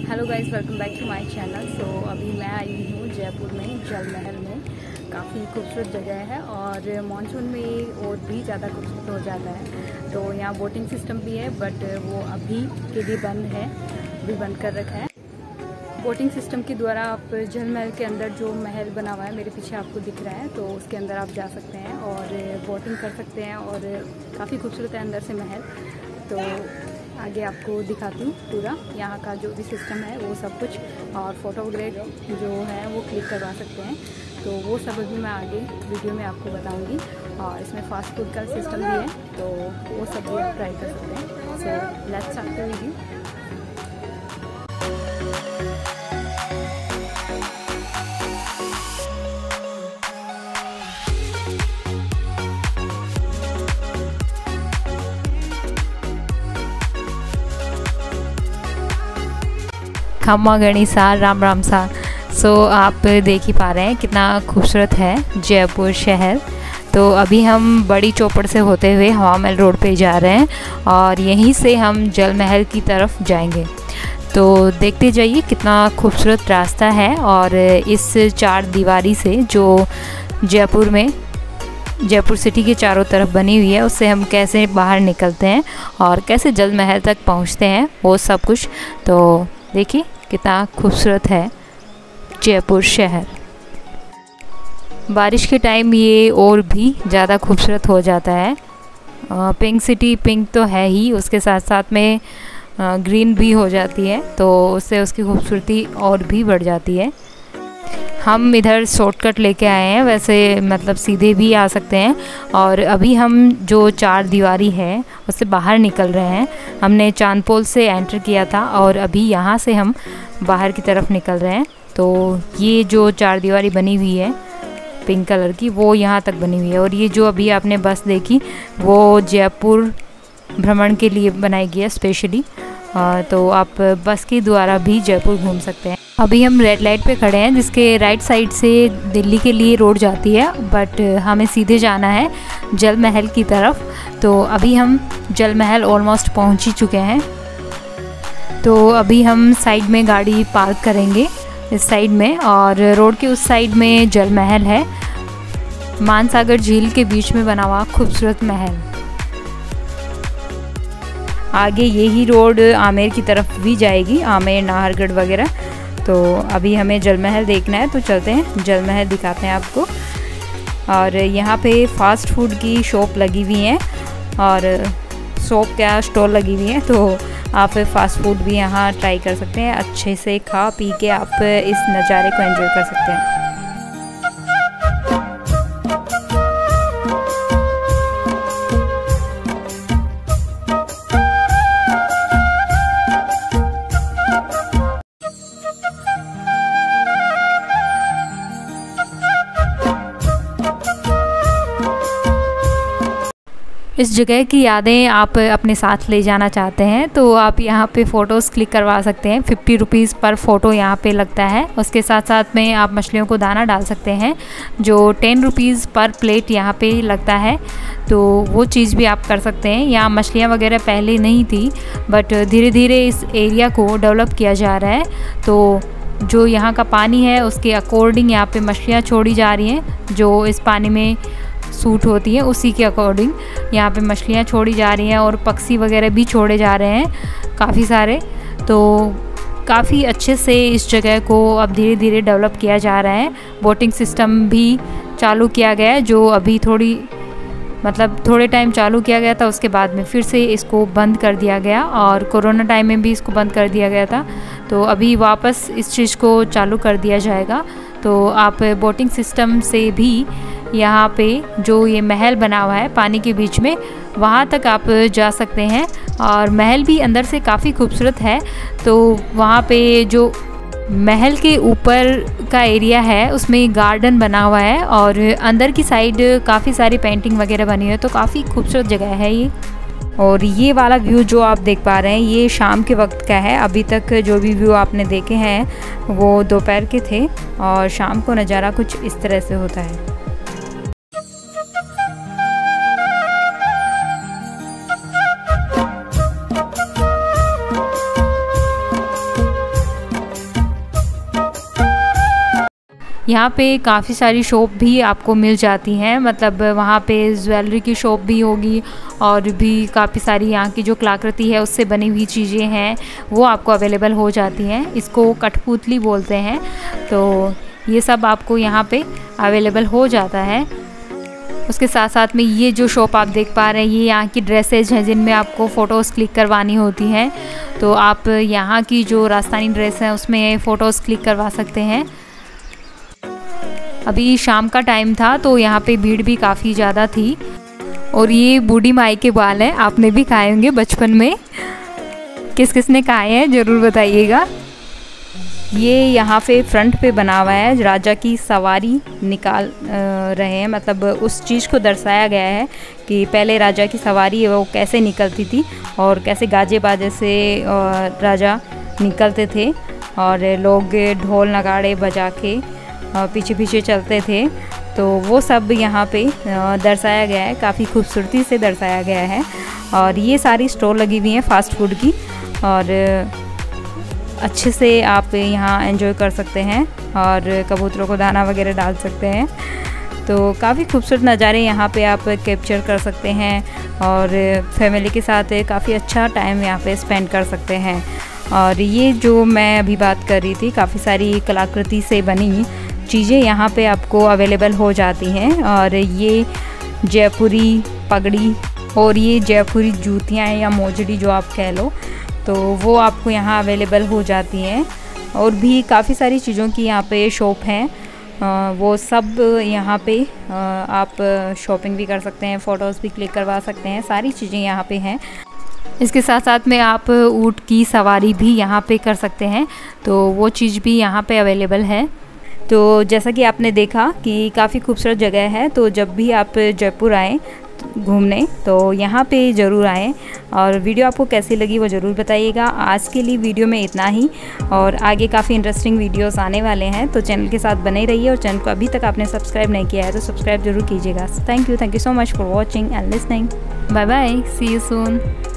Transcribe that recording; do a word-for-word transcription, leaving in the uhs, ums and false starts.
Hello guys, welcome back to my channel. So अभी मैं आई हूँ जयपुर में जल महल में। काफ़ी खूबसूरत जगह है और मानसून में और भी ज़्यादा खूबसूरत हो जाता है। तो यहाँ बोटिंग सिस्टम भी है, बट वो अभी के लिए बंद है, अभी बंद कर रखा है। बोटिंग सिस्टम के द्वारा आप जल महल के अंदर जो महल बना हुआ है, मेरे पीछे आपको दिख रहा है, तो उसके अंदर आप जा सकते हैं और बोटिंग कर सकते हैं और काफ़ी खूबसूरत है अंदर से महल। तो आगे आपको दिखाती हूँ पूरा यहाँ का जो भी सिस्टम है वो सब कुछ, और फोटोग्राफ जो है वो क्लिक करवा सकते हैं। तो वो सब अभी मैं आगे वीडियो में आपको बताऊँगी। और इसमें फास्ट फूड का सिस्टम भी है, तो वो सब भी आप ट्राई कर सकते हैं। So let's start the video. खम्मा गणिसा, राम राम सा। सो so, आप देख ही पा रहे हैं कितना खूबसूरत है जयपुर शहर। तो अभी हम बड़ी चौपड़ से होते हुए हवा महल रोड पे जा रहे हैं और यहीं से हम जल महल की तरफ जाएंगे। तो देखते जाइए कितना खूबसूरत रास्ता है। और इस चार दीवारी से जो जयपुर में जयपुर सिटी के चारों तरफ बनी हुई है, उससे हम कैसे बाहर निकलते हैं और कैसे जल महल तक पहुंचते हैं, वो सब कुछ। तो देखिए कितना खूबसूरत है जयपुर शहर। बारिश के टाइम ये और भी ज़्यादा खूबसूरत हो जाता है। पिंक सिटी पिंक तो है ही, उसके साथ साथ में ग्रीन भी हो जाती है, तो उससे उसकी खूबसूरती और भी बढ़ जाती है। हम इधर शॉर्टकट लेके आए हैं, वैसे मतलब सीधे भी आ सकते हैं। और अभी हम जो चार दीवारी है उससे बाहर निकल रहे हैं। हमने चांदपोल से एंटर किया था और अभी यहाँ से हम बाहर की तरफ निकल रहे हैं। तो ये जो चार दीवारी बनी हुई है पिंक कलर की, वो यहाँ तक बनी हुई है। और ये जो अभी आपने बस देखी, वो जयपुर भ्रमण के लिए बनाई गई है स्पेशली। तो आप बस के द्वारा भी जयपुर घूम सकते हैं। अभी हम रेड लाइट पे खड़े हैं, जिसके राइट साइड से दिल्ली के लिए रोड जाती है, बट हमें सीधे जाना है जल महल की तरफ। तो अभी हम जल महल ऑलमोस्ट पहुंच ही चुके हैं। तो अभी हम साइड में गाड़ी पार्क करेंगे इस साइड में, और रोड के उस साइड में जल महल है। मानसागर झील के बीच में बना हुआ खूबसूरत महल। आगे यही रोड आमेर की तरफ भी जाएगी, आमेर नाहरगढ़ वगैरह। तो अभी हमें जल महल देखना है, तो चलते हैं जल महल दिखाते हैं आपको। और यहाँ पे फास्ट फूड की शॉप लगी हुई है और शॉप क्या स्टॉल लगी हुई है, तो आप फास्ट फूड भी यहाँ ट्राई कर सकते हैं। अच्छे से खा पी के आप इस नज़ारे को एंजॉय कर सकते हैं। इस जगह की यादें आप अपने साथ ले जाना चाहते हैं, तो आप यहाँ पे फ़ोटोज़ क्लिक करवा सकते हैं। फिफ्टी रुपीज़ पर फ़ोटो यहाँ पे लगता है। उसके साथ साथ में आप मछलियों को दाना डाल सकते हैं, जो टेन रुपीज़ पर प्लेट यहाँ पे लगता है। तो वो चीज़ भी आप कर सकते हैं। यहाँ मछलियाँ वगैरह पहले नहीं थी, बट धीरे धीरे इस एरिया को डेवलप किया जा रहा है। तो जो यहाँ का पानी है उसके अकॉर्डिंग यहाँ पे मछलियाँ छोड़ी जा रही हैं, जो इस पानी में सूट होती है उसी के अकॉर्डिंग यहाँ पे मछलियाँ छोड़ी जा रही हैं। और पक्षी वगैरह भी छोड़े जा रहे हैं काफ़ी सारे। तो काफ़ी अच्छे से इस जगह को अब धीरे धीरे डेवलप किया जा रहा है। बोटिंग सिस्टम भी चालू किया गया है, जो अभी थोड़ी मतलब थोड़े टाइम चालू किया गया था, उसके बाद में फिर से इसको बंद कर दिया गया। और कोरोना टाइम में भी इसको बंद कर दिया गया था, तो अभी वापस इस चीज़ को चालू कर दिया जाएगा। तो आप बोटिंग सिस्टम से भी यहाँ पे जो ये महल बना हुआ है पानी के बीच में, वहाँ तक आप जा सकते हैं। और महल भी अंदर से काफ़ी खूबसूरत है। तो वहाँ पे जो महल के ऊपर का एरिया है उसमें गार्डन बना हुआ है, और अंदर की साइड काफ़ी सारी पेंटिंग वगैरह बनी हुई है। तो काफ़ी खूबसूरत जगह है ये। और ये वाला व्यू जो आप देख पा रहे हैं, ये शाम के वक्त का है। अभी तक जो भी व्यू आपने देखे हैं वो दोपहर के थे, और शाम को नज़ारा कुछ इस तरह से होता है। यहाँ पे काफ़ी सारी शॉप भी आपको मिल जाती हैं, मतलब वहाँ पे ज्वेलरी की शॉप भी होगी और भी काफ़ी सारी यहाँ की जो कलाकृति है उससे बनी हुई चीज़ें हैं वो आपको अवेलेबल हो जाती हैं। इसको कठपुतली बोलते हैं। तो ये सब आपको यहाँ पे अवेलेबल हो जाता है। उसके साथ साथ में ये जो शॉप आप देख पा रहे हैं ये यहाँ की ड्रेसेज हैं जिनमें आपको फ़ोटोज़ क्लिक करवानी होती हैं। तो आप यहाँ की जो राजस्थानी ड्रेस है उसमें फ़ोटोज़ क्लिक करवा सकते हैं। अभी शाम का टाइम था तो यहाँ पे भीड़ भी काफ़ी ज़्यादा थी। और ये बूढ़ी माई के बाल हैं, आपने भी खाए होंगे बचपन में। किस किस ने खाए हैं ज़रूर बताइएगा। ये यहाँ पे फ्रंट पे बना हुआ है, राजा की सवारी निकाल रहे हैं, मतलब उस चीज़ को दर्शाया गया है कि पहले राजा की सवारी वो कैसे निकलती थी और कैसे गाजे बाजे से राजा निकलते थे और लोग ढोल नगाड़े बजा के पीछे पीछे चलते थे। तो वो सब यहाँ पे दर्शाया गया है, काफ़ी खूबसूरती से दर्शाया गया है। और ये सारी स्टोर लगी हुई हैं फास्ट फूड की और अच्छे से आप यहाँ एंजॉय कर सकते हैं और कबूतरों को दाना वगैरह डाल सकते हैं। तो काफ़ी खूबसूरत नज़ारे यहाँ पे आप कैप्चर कर सकते हैं और फैमिली के साथ काफ़ी अच्छा टाइम यहाँ पे स्पेंड कर सकते हैं। और ये जो मैं अभी बात कर रही थी, काफ़ी सारी कलाकृति से बनी चीज़ें यहाँ पे आपको अवेलेबल हो जाती हैं। और ये जयपुरी पगड़ी और ये जयपुरी जूतियाँ या मोजड़ी जो आप कह लो, तो वो आपको यहाँ अवेलेबल हो जाती हैं। और भी काफ़ी सारी चीज़ों की यहाँ पे शॉप हैं, वो सब यहाँ पे आप शॉपिंग भी कर सकते हैं, फ़ोटोज़ भी क्लिक करवा सकते हैं, सारी चीज़ें यहाँ पे हैं। इसके साथ साथ में आप ऊँट की सवारी भी यहाँ पे कर सकते हैं, तो वो चीज़ भी यहाँ पे अवेलेबल है। तो जैसा कि आपने देखा कि काफ़ी खूबसूरत जगह है, तो जब भी आप जयपुर आएँ घूमने तो यहाँ पे ज़रूर आएँ। और वीडियो आपको कैसी लगी वो ज़रूर बताइएगा। आज के लिए वीडियो में इतना ही, और आगे काफ़ी इंटरेस्टिंग वीडियोस आने वाले हैं, तो चैनल के साथ बने रहिए। और चैनल को अभी तक आपने सब्सक्राइब नहीं किया है तो सब्सक्राइब जरूर कीजिएगा। Thank you thank you so much for watching and listening. Bye bye, see you soon.